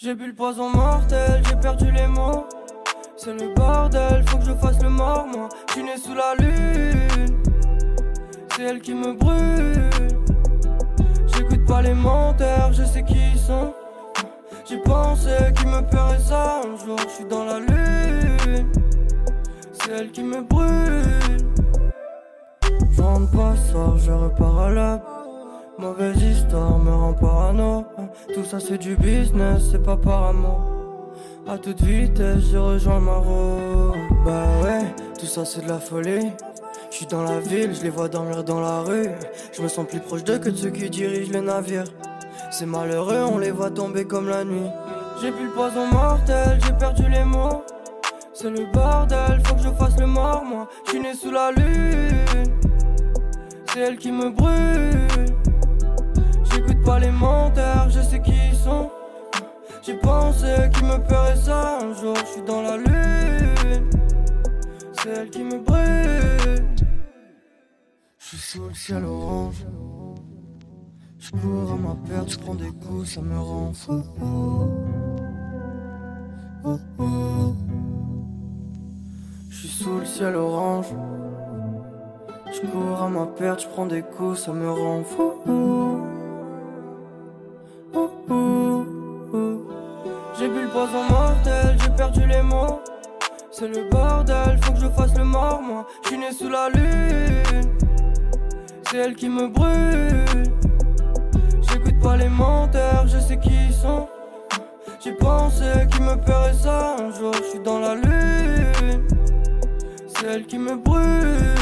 J'ai bu le poison mortel, j'ai perdu les mots. C'est le bordel, faut que je fasse le mort moi. J'suis né sous la lune, c'est elle qui me brûle. J'écoute pas les menteurs, je sais qui ils sont. J'ai pensé qu'ils me paieraient ça un jour, j'suis dans la lune. C'est elle qui me brûle. J'rentre pas, sors, je repars à l'ab. Mauvaise histoire me rend parano. Tout ça c'est du business, c'est pas par amour. À toute vitesse, j'ai rejoint le maraud. Bah ouais, tout ça c'est de la folie. J'suis dans la ville, je les vois dormir dans la rue. Je me sens plus proche d'eux que de ceux qui dirigent les navires. C'est malheureux, on les voit tomber comme la nuit. J'ai bu le poison mortel, j'ai perdu les mots. C'est le bordel, faut que je fasse le mort moi. J'suis né sous la lune, c'est elle qui me brûle. J'écoute pas les menteurs, je sais qui ils sont. J'ai pensé qu'ils me paieraient ça un jour, j'suis dans la lune. C'est elle qui me brûle. J'suis sous le ciel orange. J'cours à ma perte, j'prends des coups, ça me rend fou. J'suis sous le ciel orange. J'cours à ma perte, j'prends des coups, ça me rend fou. J'ai bu le poison mortel, j'ai perdu les mots. C'est le bordel, faut que je fasse le mort moi. J'suis né sous la lune, c'est elle qui me brûle. J'écoute pas les menteurs, je sais qui ils sont. J'ai pensé qu'ils me paieraient ça un jour, j'suis dans la lune. C'est elle qui me brûle.